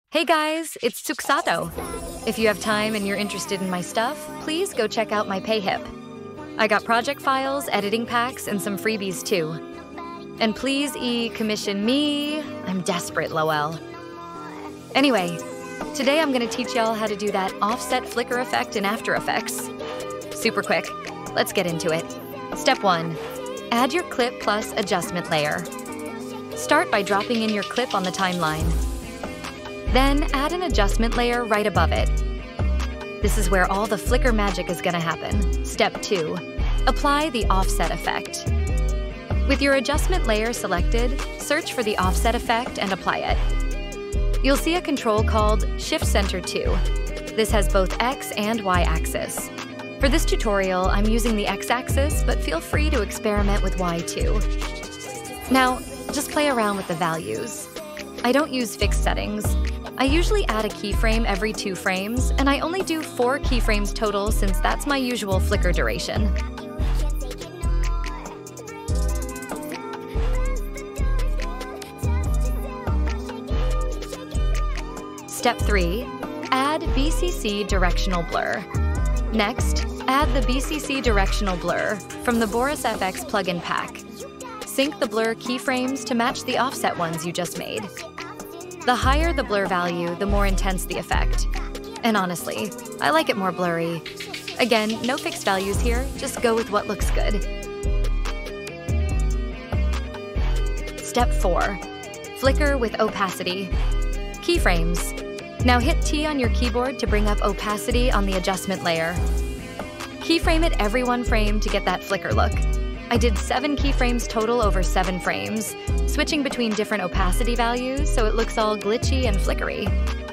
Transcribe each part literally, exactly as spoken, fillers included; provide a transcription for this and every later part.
Hey guys, it's Tsuksato. If you have time and you're interested in my stuff, please go check out my PayHip. I got project files, editing packs, and some freebies too. And please e-commission me. I'm desperate, lol. Anyway, today I'm gonna teach y'all how to do that offset flicker effect in After Effects. Super quick, let's get into it. Step one, add your clip plus adjustment layer. Start by dropping in your clip on the timeline. Then add an adjustment layer right above it. This is where all the flicker magic is gonna happen. Step two, apply the offset effect. With your adjustment layer selected, search for the offset effect and apply it. You'll see a control called Shift Center two. This has both X and Y axis. For this tutorial, I'm using the X axis, but feel free to experiment with Y too. Now, just play around with the values. I don't use fixed settings. I usually add a keyframe every two frames, and I only do four keyframes total since that's my usual flicker duration. Step three, add B C C directional blur. Next, add the B C C directional blur from the Boris F X plugin pack. Sync the blur keyframes to match the offset ones you just made. The higher the blur value, the more intense the effect. And honestly, I like it more blurry. Again, no fixed values here, just go with what looks good. Step four, flicker with opacity. Keyframes. Now hit T on your keyboard to bring up opacity on the adjustment layer. Keyframe it every one frame to get that flicker look. I did seven keyframes total over seven frames, switching between different opacity values so it looks all glitchy and flickery.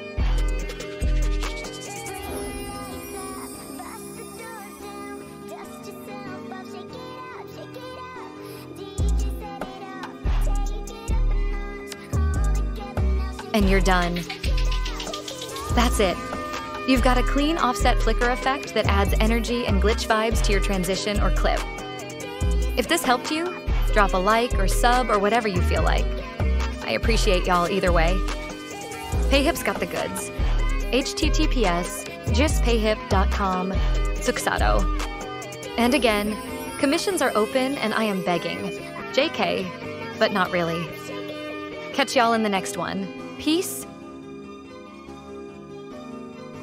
And you're done. That's it. You've got a clean offset flicker effect that adds energy and glitch vibes to your transition or clip. If this helped you, drop a like or sub or whatever you feel like. I appreciate y'all either way. PayHip's got the goods. H T T P S just payhip dot com tsuksato. And again, commissions are open and I am begging. J K, but not really. Catch y'all in the next one. Peace